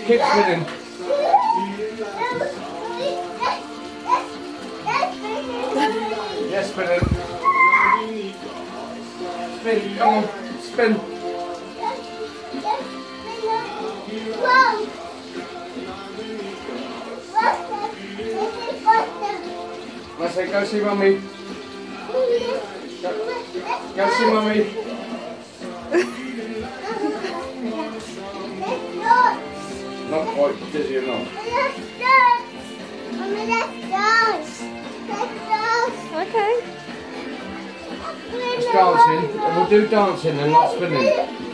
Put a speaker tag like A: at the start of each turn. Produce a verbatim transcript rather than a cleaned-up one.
A: Keep spinning. Yes, spinning. Spin, come on, spin. I say, go see mummy. Go, go see mummy. Not quite dizzy enough.
B: Okay.
A: It's dancing. We'll do dancing and not spinning.